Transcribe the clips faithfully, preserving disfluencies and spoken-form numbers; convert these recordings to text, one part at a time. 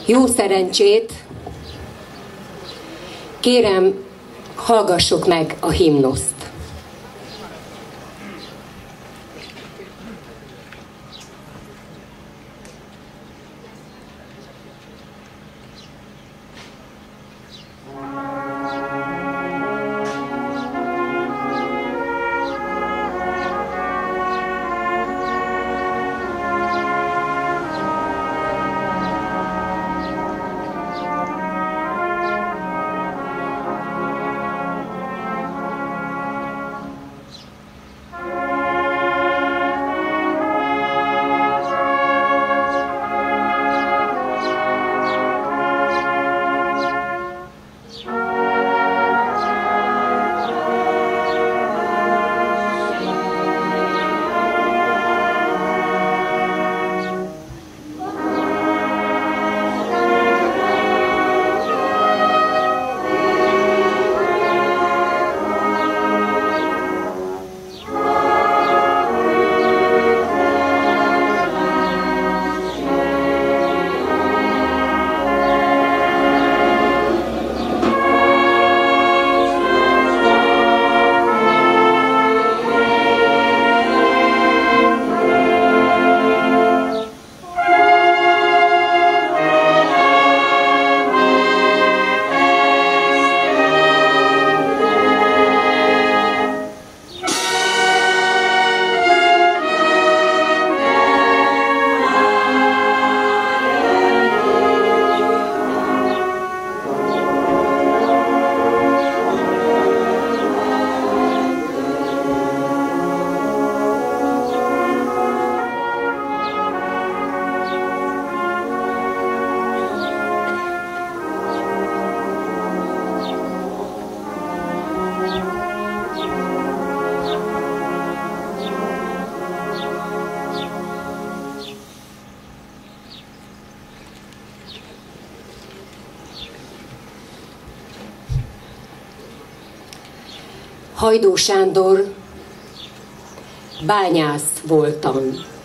Jó szerencsét! Kérem, hallgassuk meg a himnuszt. Hajdú Sándor, bányász voltam.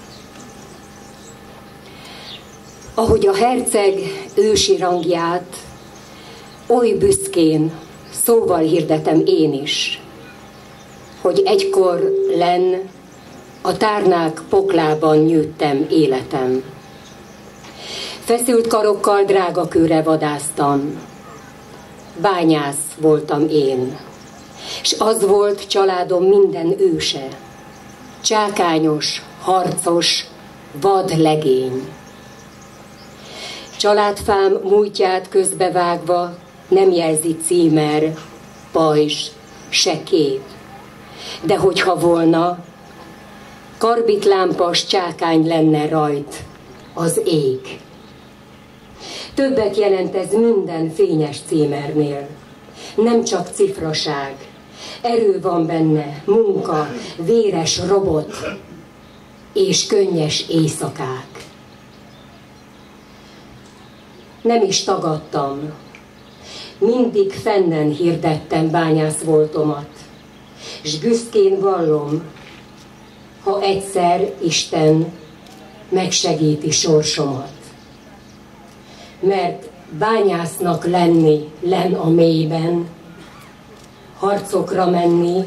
Ahogy a herceg ősi rangját, oly büszkén szóval hirdetem én is, hogy egykor lenn a tárnák poklában nyűjtem életem. Feszült karokkal drágakőre vadásztam, bányász voltam én. S az volt családom minden őse, csákányos, harcos, vad legény. Családfám múltját közbevágva nem jelzi címer, pajzs, se kép. De hogyha volna, karbitlámpas csákány lenne rajt az ég. Többet jelent ez minden fényes címernél, nem csak cifraság. Erő van benne, munka, véres robot és könnyes éjszakák. Nem is tagadtam, mindig fennen hirdettem bányász voltomat, s büszkén vallom, ha egyszer Isten megsegíti sorsomat. Mert bányásznak lenni len a mélyben, harcokra menni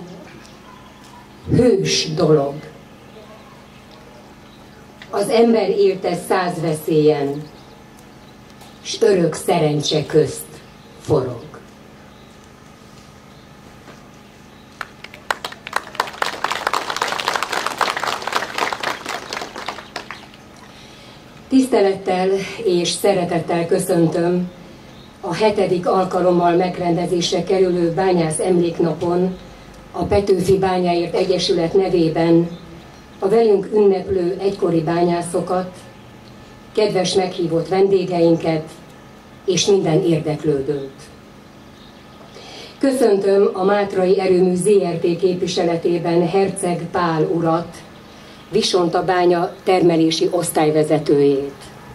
hős dolog. Az ember élte száz veszélyen, s örök szerencse közt forog. Tisztelettel és szeretettel köszöntöm a hetedik alkalommal megrendezésre kerülő bányász emléknapon a Petőfi Bányáért Egyesület nevében a velünk ünneplő egykori bányászokat, kedves meghívott vendégeinket és minden érdeklődőt. Köszöntöm a Mátrai Erőmű zé er té képviseletében Herceg Pál urat, Visonta bánya termelési osztályvezetőjét,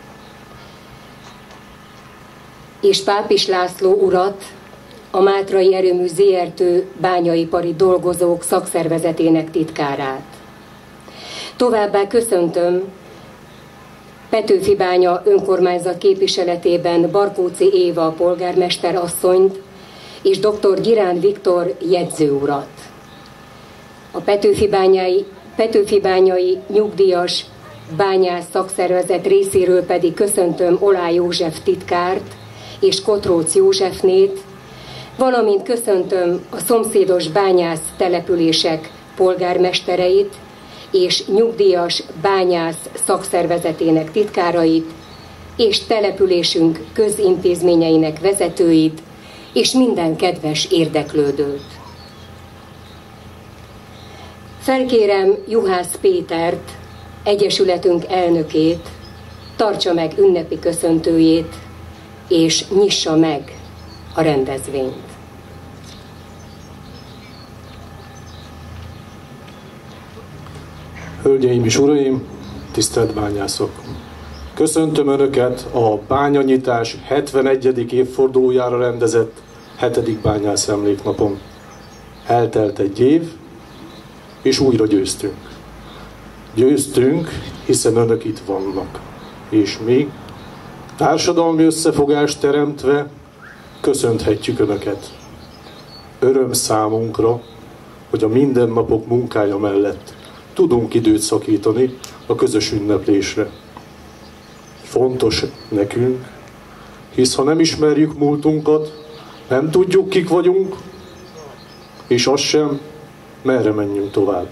és Pápis László urat, a Mátrai Erőmű zé er té bányaipari dolgozók szakszervezetének titkárát. Továbbá köszöntöm Petőfibánya önkormányzat képviseletében Barkóczy Éva polgármester asszonyt és dr. Girán Viktor jegyző urat. A Petőfibányai, Petőfibányai nyugdíjas bányász szakszervezet részéről pedig köszöntöm Olá József titkárt és Kotróc Józsefnét, valamint köszöntöm a szomszédos bányász települések polgármestereit és nyugdíjas bányász szakszervezetének titkárait, és településünk közintézményeinek vezetőit, és minden kedves érdeklődőt. Felkérem Juhász Pétert, egyesületünk elnökét, tartsa meg ünnepi köszöntőjét, és nyissa meg a rendezvényt. Hölgyeim és uraim, tisztelt bányászok! Köszöntöm Önöket a bányanyitás hetvenegyedik évfordulójára rendezett hetedik bányász emléknapon. Eltelt egy év, és újra győztünk. Győztünk, hiszen Önök itt vannak. És mi, társadalmi összefogást teremtve, köszönhetjük Önöket. Öröm számunkra, hogy a mindennapok munkája mellett tudunk időt szakítani a közös ünneplésre. Fontos nekünk, hisz ha nem ismerjük múltunkat, nem tudjuk, kik vagyunk, és az sem, merre menjünk tovább.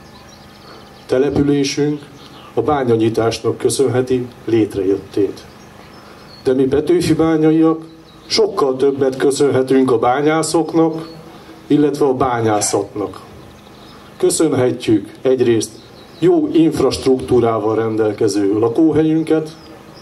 Településünk a bányanyitásnak köszönheti létrejöttét. De mi petőfibányaiak sokkal többet köszönhetünk a bányászoknak, illetve a bányászatnak. Köszönhetjük egyrészt jó infrastruktúrával rendelkező lakóhelyünket,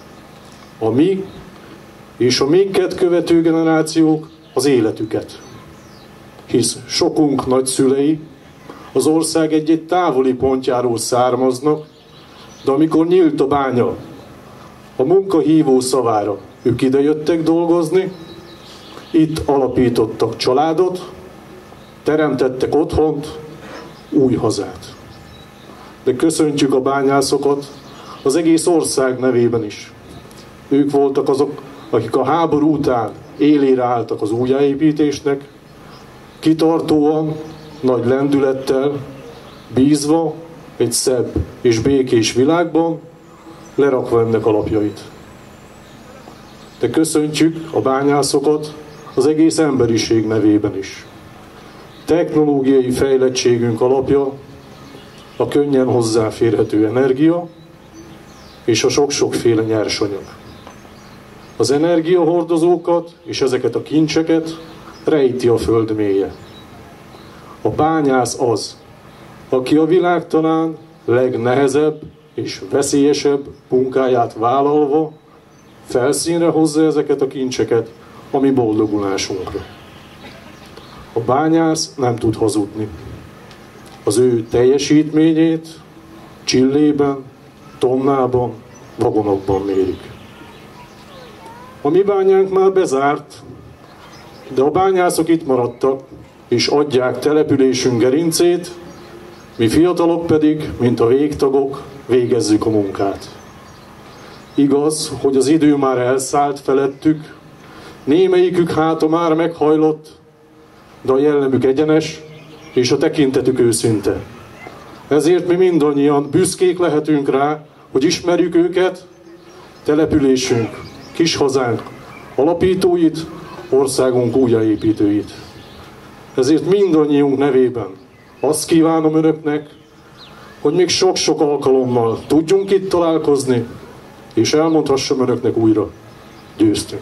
a mi és a minket követő generációk az életüket. Hisz sokunk nagyszülei az ország egy-egy távoli pontjáról származnak, de amikor nyílt a bánya, a munkahívó szavára ők idejöttek dolgozni, itt alapítottak családot, teremtettek otthont, új hazát. De köszöntjük a bányászokat az egész ország nevében is. Ők voltak azok, akik a háború után élére álltak az újjáépítésnek, kitartóan, nagy lendülettel, bízva egy szebb és békés világban, lerakva ennek alapjait. De köszöntjük a bányászokat az egész emberiség nevében is. Technológiai fejlettségünk alapja a könnyen hozzáférhető energia és a sok-sokféle nyersanyag. Az energiahordozókat és ezeket a kincseket rejti a föld mélye. A bányász az, aki a világ talán legnehezebb és veszélyesebb munkáját vállalva felszínre hozza ezeket a kincseket a mi boldogulásunkra. A bányász nem tud hazudni. Az ő teljesítményét csillében, tonnában, vagonokban mérik. A mi bányánk már bezárt, de a bányászok itt maradtak, és adják településünk gerincét, mi fiatalok pedig, mint a végtagok, végezzük a munkát. Igaz, hogy az idő már elszállt felettük, némelyikük háta már meghajlott, de a jellemük egyenes, és a tekintetük őszinte. Ezért mi mindannyian büszkék lehetünk rá, hogy ismerjük őket, településünk, kis hazánk alapítóit, országunk újjáépítőit. Ezért mindannyiunk nevében azt kívánom Önöknek, hogy még sok-sok alkalommal tudjunk itt találkozni, és elmondhassam Önöknek újra, győztünk.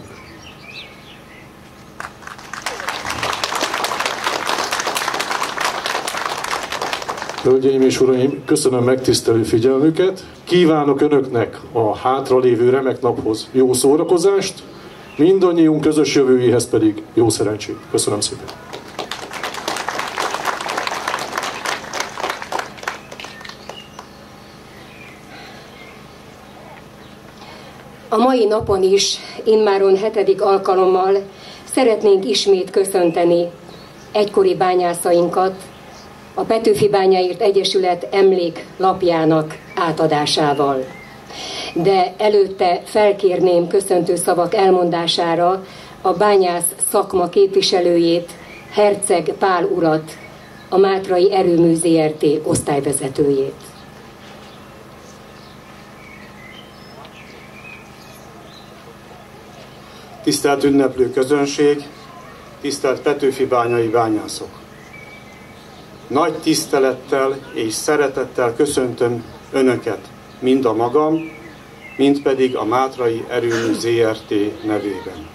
Hölgyeim és uraim, köszönöm megtisztelő figyelmüket, kívánok Önöknek a hátralévő remek naphoz jó szórakozást, mindannyiunk közös jövőjéhez pedig jó szerencsét. Köszönöm szépen! A mai napon is, immáron hetedik alkalommal szeretnénk ismét köszönteni egykori bányászainkat a Petőfibányáért Egyesület emléklapjának átadásával. De előtte felkérném köszöntő szavak elmondására a bányász szakma képviselőjét, Herceg Pál urat, a Mátrai Erőmű zé er té osztályvezetőjét. Tisztelt ünneplő közönség, tisztelt petőfibányai bányászok! Nagy tisztelettel és szeretettel köszöntöm Önöket, mind a magam, mind pedig a Mátrai Erőmű zé er té nevében.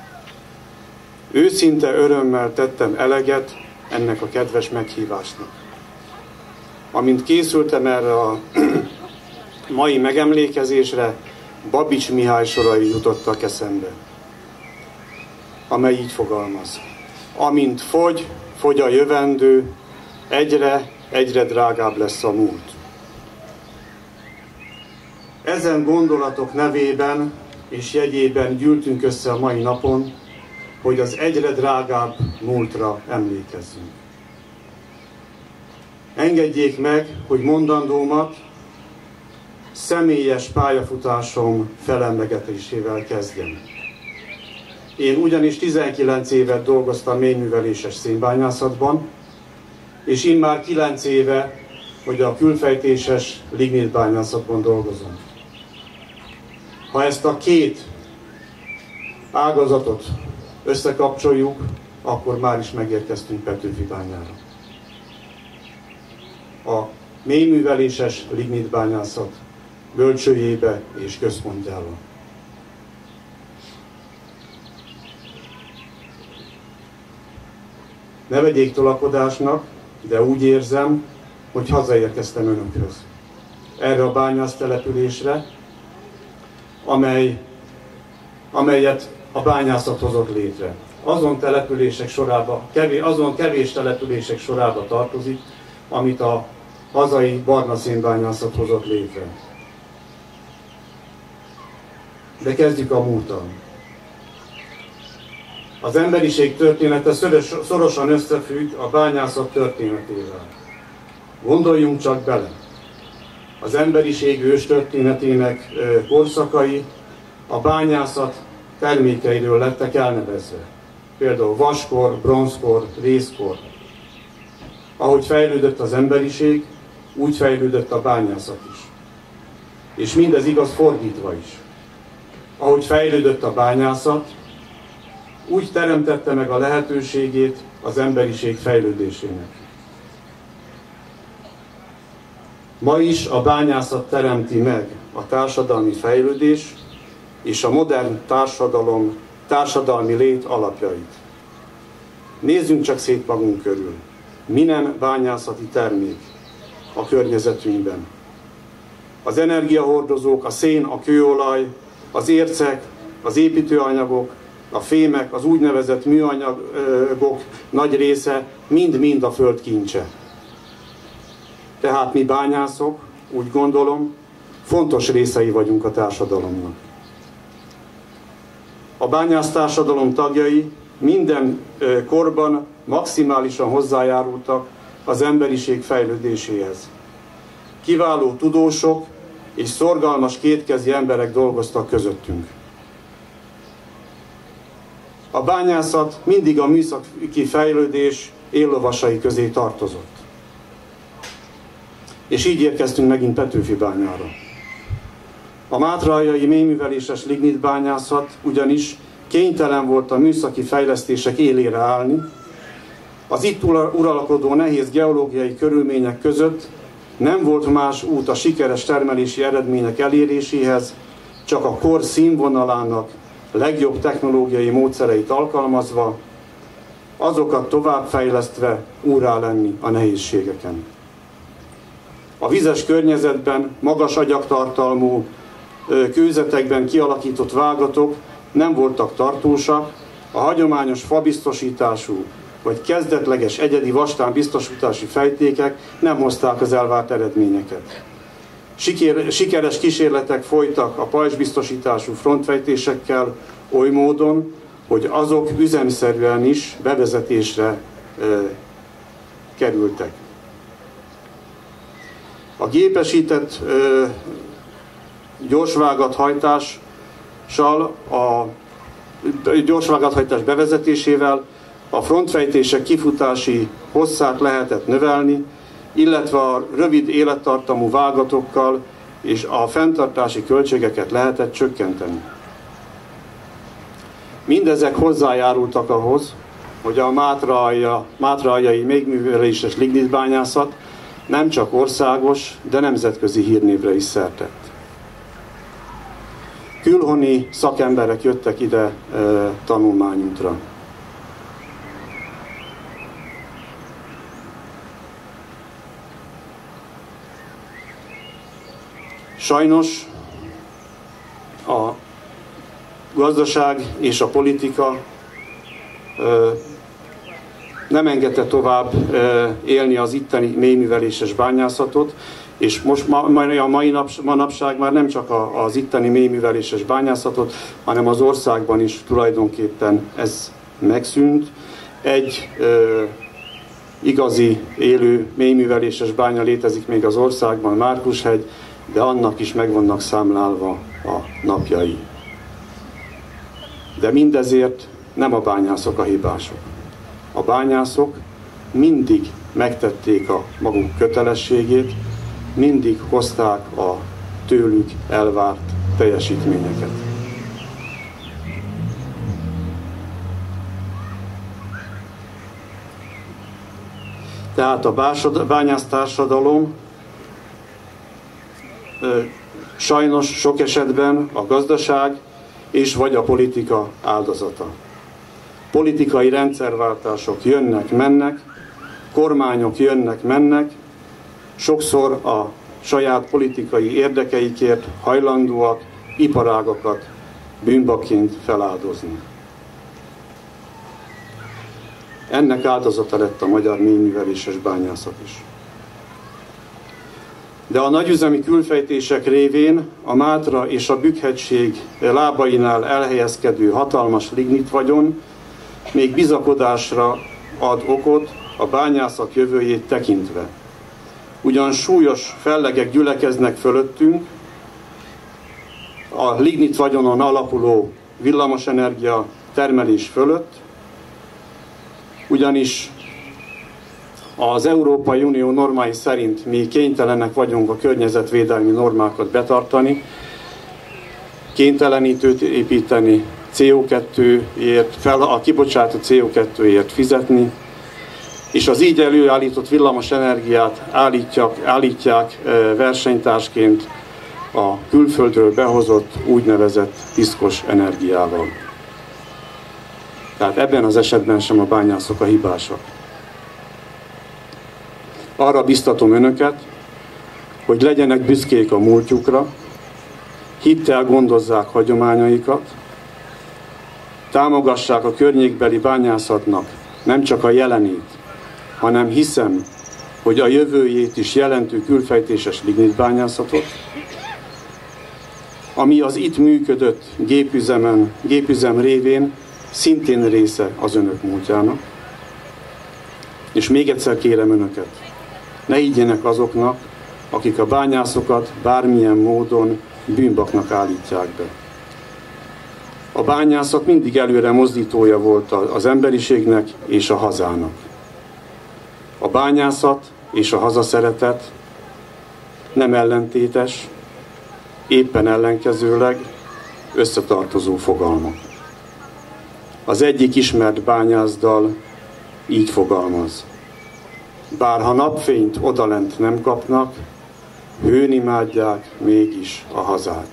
Őszinte örömmel tettem eleget ennek a kedves meghívásnak. Amint készültem erre a mai megemlékezésre, Babics Mihály sorai jutottak eszembe, amely így fogalmaz: amint fogy, fogy a jövendő, egyre, egyre drágább lesz a múlt. Ezen gondolatok nevében és jegyében gyűltünk össze a mai napon, hogy az egyre drágább múltra emlékezzünk. Engedjék meg, hogy mondandómat személyes pályafutásom felemlegetésével kezdjem. Én ugyanis tizenkilenc évet dolgoztam mélyműveléses szénbányászatban, és immár kilenc éve, hogy a külfejtéses lignitbányászatban dolgozom. Ha ezt a két ágazatot összekapcsoljuk, akkor már is megérkeztünk Petőfibányára. A mélyműveléses lignitbányászat bölcsőjébe és központjába. Ne vegyék tolakodásnak, de úgy érzem, hogy hazaérkeztem Önökhöz. Erre a bányásztelepülésre, amely, amelyet a bányászat hozott létre. Azon települések sorába, kevés, azon kevés települések sorába tartozik, amit a hazai barna szénbányászat hozott létre. De kezdjük a múlttal. Az emberiség története szorosan összefügg a bányászat történetével. Gondoljunk csak bele! Az emberiség őstörténetének korszakai a bányászat termékeiről lettek elnevezve. Például vaskor, bronzkor, rézkor. Ahogy fejlődött az emberiség, úgy fejlődött a bányászat is. És mindez igaz fordítva is. Ahogy fejlődött a bányászat, úgy teremtette meg a lehetőségét az emberiség fejlődésének. Ma is a bányászat teremti meg a társadalmi fejlődés és a modern társadalom, társadalmi lét alapjait. Nézzünk csak szét magunk körül. Mi nem bányászati termék a környezetünkben? Az energiahordozók, a szén, a kőolaj, az ércek, az építőanyagok, a fémek, az úgynevezett műanyagok nagy része mind-mind a föld kincse. Tehát mi bányászok, úgy gondolom, fontos részei vagyunk a társadalomnak. A bányásztársadalom tagjai minden korban maximálisan hozzájárultak az emberiség fejlődéséhez. Kiváló tudósok és szorgalmas kétkezi emberek dolgoztak közöttünk. A bányászat mindig a műszaki fejlődés éllovasai közé tartozott. És így érkeztünk megint Petőfibányára. A mátrajai mélyműveléses lignitbányászat ugyanis kénytelen volt a műszaki fejlesztések élére állni. Az itt uralkodó nehéz geológiai körülmények között nem volt más út a sikeres termelési eredmények eléréséhez, csak a kor színvonalának legjobb technológiai módszereit alkalmazva, azokat továbbfejlesztve úrrá lenni a nehézségeken. A vizes környezetben magas agyagtartalmú kőzetekben kialakított vágatok nem voltak tartósak, a hagyományos fabiztosítású vagy kezdetleges egyedi vastán biztosítási fejtékek nem hozták az elvárt eredményeket. Siker, sikeres kísérletek folytak a pajzsbiztosítású frontfejtésekkel oly módon, hogy azok üzemszerűen is bevezetésre e, kerültek. A gépesített e, gyorsvágathajtással, a gyorsvágathajtás bevezetésével a frontfejtések kifutási hosszát lehetett növelni, illetve a rövid élettartamú vágatokkal és a fenntartási költségeket lehetett csökkenteni. Mindezek hozzájárultak ahhoz, hogy a mátraalja, mátraljai méhműveléses lignitbányászat nem csak országos, de nemzetközi hírnévre is szert tett. Külhoni szakemberek jöttek ide e, tanulmányútra. Sajnos a gazdaság és a politika ö, nem engedte tovább ö, élni az itteni méhműveléses bányászatot, és most ma, a mai nap, manapság már nem csak a, az itteni méhműveléses bányászatot, hanem az országban is tulajdonképpen ez megszűnt. Egy ö, igazi élő méhműveléses bánya létezik még az országban, Márkushegy, de annak is meg vannak számlálva a napjai. De mindezért nem a bányászok a hibások. A bányászok mindig megtették a maguk kötelességét, mindig hozták a tőlük elvárt teljesítményeket. Tehát a bányásztársadalom sajnos sok esetben a gazdaság és vagy a politika áldozata. Politikai rendszerváltások jönnek, mennek, kormányok jönnek, mennek, sokszor a saját politikai érdekeikért hajlandóak iparágakat bűnbakként feláldozni. Ennek áldozata lett a magyar méhműveléses bányászat is. De a nagyüzemi külfejtések révén a Mátra és a Bükk-hegység lábainál elhelyezkedő hatalmas lignitvagyon még bizakodásra ad okot a bányászat jövőjét tekintve. Ugyan súlyos fellegek gyülekeznek fölöttünk, a lignitvagyonon alapuló villamosenergia termelés fölött, ugyanis az Európai Unió normái szerint mi kénytelenek vagyunk a környezetvédelmi normákat betartani, kénytelenítőt építeni, cé o kettőért, fel, a kibocsátott cé o kettőért fizetni, és az így előállított villamos energiát állítják, állítják versenytársként a külföldről behozott úgynevezett piszkos energiával. Tehát ebben az esetben sem a bányászok a hibásak. Arra biztatom önöket, hogy legyenek büszkék a múltjukra, hittel gondozzák hagyományaikat, támogassák a környékbeli bányászatnak nem csak a jelenét, hanem hiszem, hogy a jövőjét is jelentő külfejtéses lignitbányászatot, ami az itt működött gépüzemen, gépüzem révén szintén része az önök múltjának. És még egyszer kérem önöket, ne higgyenek azoknak, akik a bányászokat bármilyen módon bűnbaknak állítják be. A bányászat mindig előre mozdítója volt az emberiségnek és a hazának. A bányászat és a hazaszeretet nem ellentétes, éppen ellenkezőleg összetartozó fogalmak. Az egyik ismert bányászdal így fogalmaz: bár ha napfényt odalent nem kapnak, hőn imádják mégis a hazát.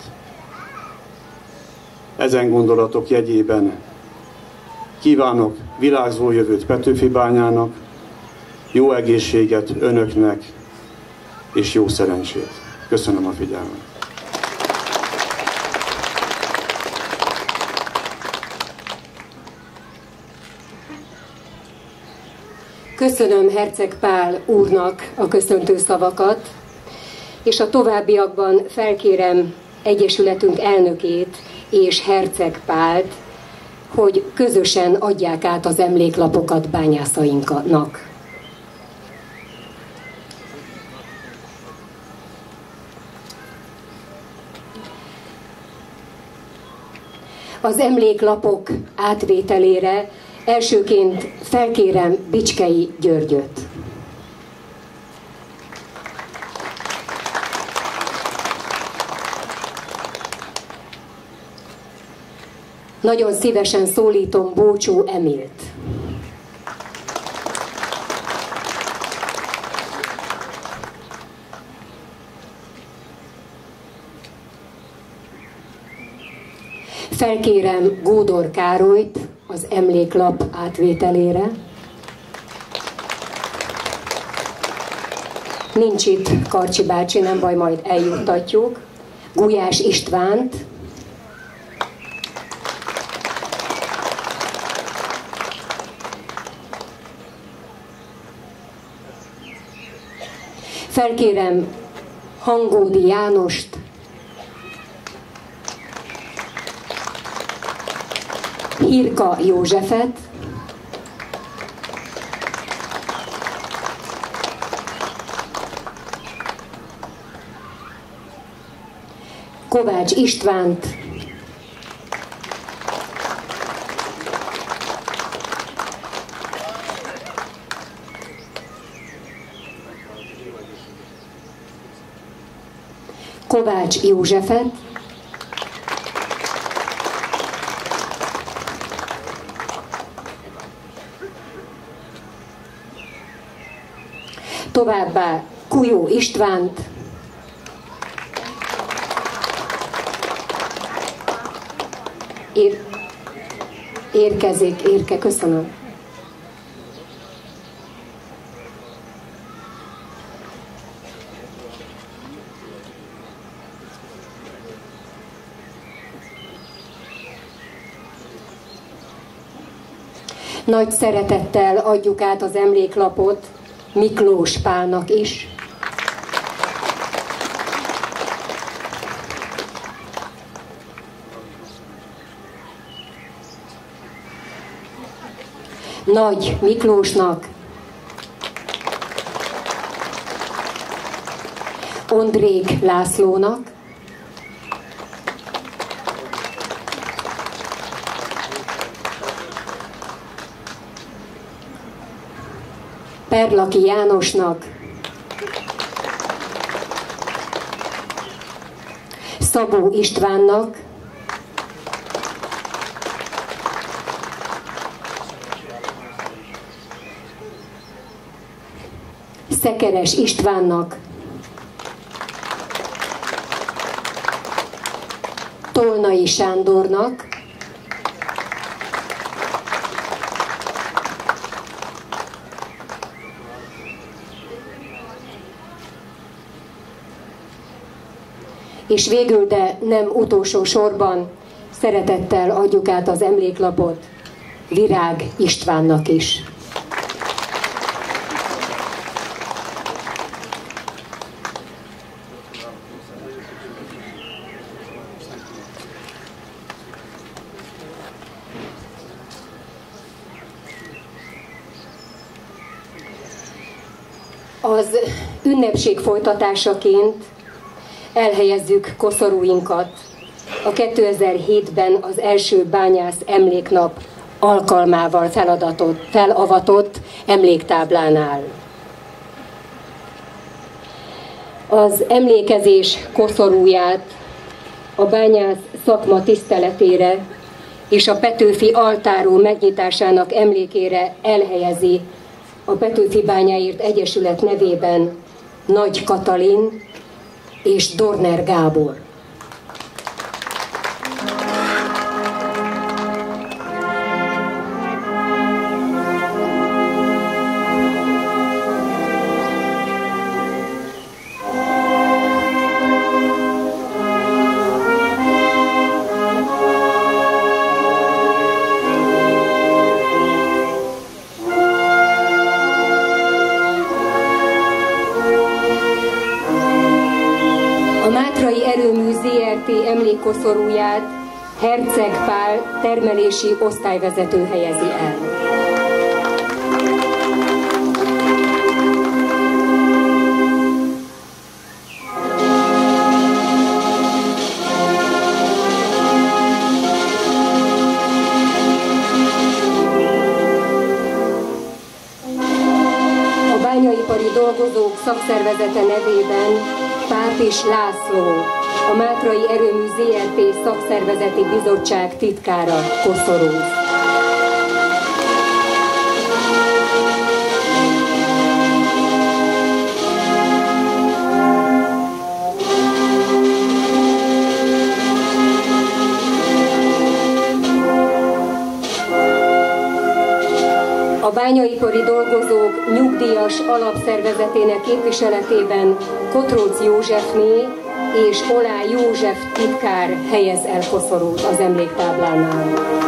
Ezen gondolatok jegyében kívánok virágzó jövőt Petőfi bányának, jó egészséget önöknek, és jó szerencsét. Köszönöm a figyelmet. Köszönöm Herceg Pál úrnak a köszöntő szavakat, és a továbbiakban felkérem Egyesületünk elnökét és Herceg Pált, hogy közösen adják át az emléklapokat bányászainknak. az emléklapok átvételére elsőként felkérem Bicskei Györgyöt. Nagyon szívesen szólítom Bócsó Emilt. Felkérem Gódor Károlyt az emléklap átvételére. Nincs itt Karcsi bácsi, nem baj, majd eljuttatjuk. Gulyás Istvánt. Felkérem Hangódi Jánost. Hirka Józsefet. Kovács Istvánt. Kovács Józsefet. Továbbá Kujó Istvánt. Ér, érkezik, érke, köszönöm. Nagy szeretettel adjuk át az emléklapot Miklós Pálnak is. Nagy Miklósnak, Ondrék Lászlónak, Perlaki Jánosnak, Szabó Istvánnak, Szekeres Istvánnak, Tolnai Sándornak, és végül, de nem utolsó sorban szeretettel adjuk át az emléklapot Virág Istvánnak is. Az ünnepség folytatásaként elhelyezzük koszorúinkat a kétezer-hétben az első bányász emléknap alkalmával feladatot, felavatott emléktáblánál. Az emlékezés koszorúját a bányász szakma tiszteletére és a Petőfi altáró megnyitásának emlékére elhelyezi a Petőfi Bányáért Egyesület nevében Nagy Katalin és Dorner Gábor. Emlékkoszorúját Herceg Pál termelési osztályvezető helyezi el. dolgozók szakszervezete nevében Pápis László, a Mátrai Erőmű zé er té szakszervezeti bizottság titkára koszorúz. A bányaipari dolgozók nyugdíjas alapszervezetének képviseletében Kotróc Józsefné és Olá József titkár helyez el koszorút az emléktáblánál.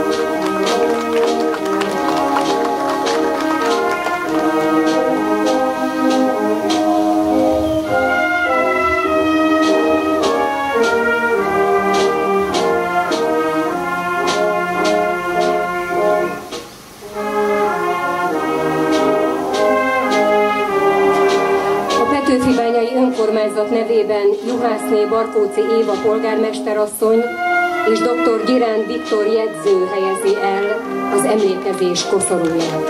Petőfibányai önkormányzat nevében Juhászné Barkóczy Éva polgármesterasszony és dr. Giránd Viktor jegyző helyezi el az emlékezés koszorúját.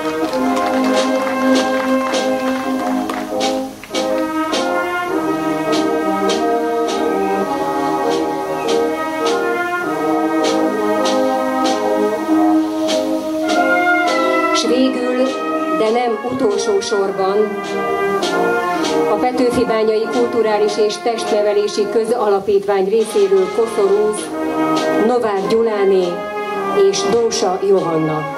S végül, de nem utolsó sorban, a Petőfibányai Kulturális és Testnevelési Közalapítvány részéről koszorúz Novák Gyuláné és Dósa Johanna.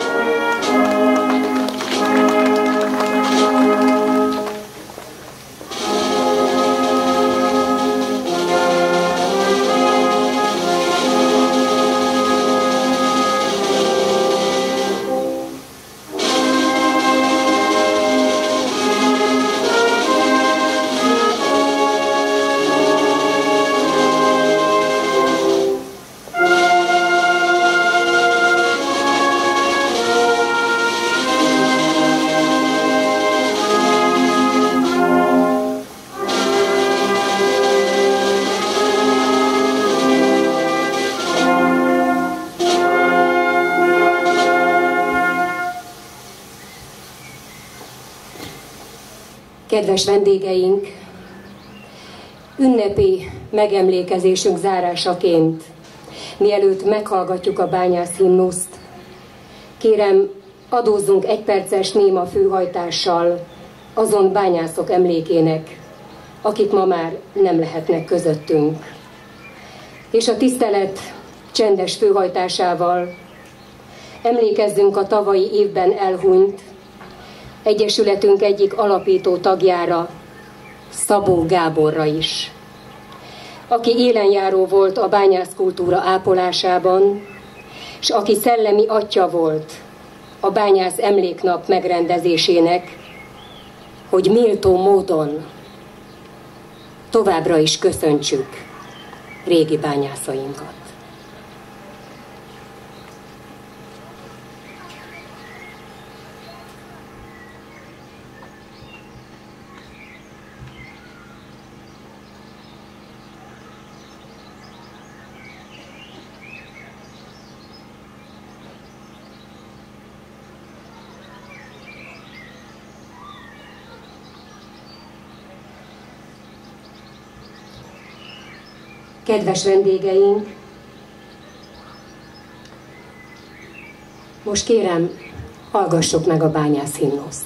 Kedves vendégeink, ünnepi megemlékezésünk zárásaként, mielőtt meghallgatjuk a bányász himnuszt, kérem, adózzunk egy perces néma főhajtással azon bányászok emlékének, akik ma már nem lehetnek közöttünk. És a tisztelet csendes főhajtásával emlékezzünk a tavalyi évben elhunyt Egyesületünk egyik alapító tagjára, Szabó Gáborra is, aki élenjáró volt a bányászkultúra ápolásában, és aki szellemi atya volt a bányász emléknap megrendezésének, hogy méltó módon továbbra is köszöntsük régi bányászainkat. Kedves vendégeink, most kérem, hallgassuk meg a bányász himnuszt.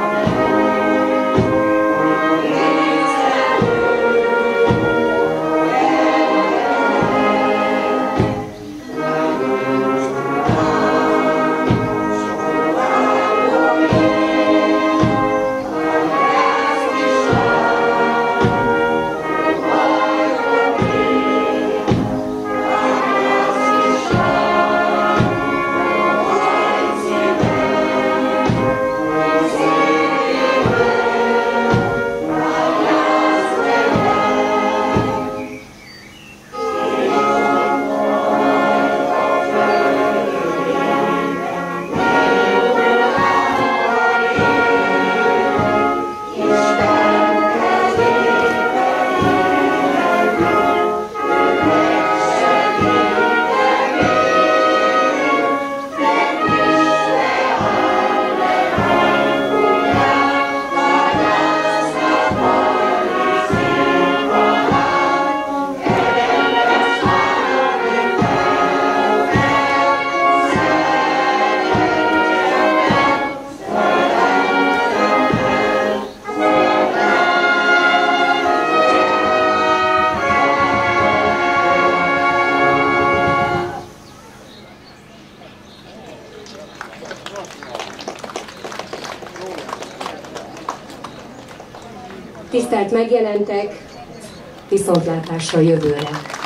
Amen. Tisztelt megjelentek, viszontlátásra jövőre!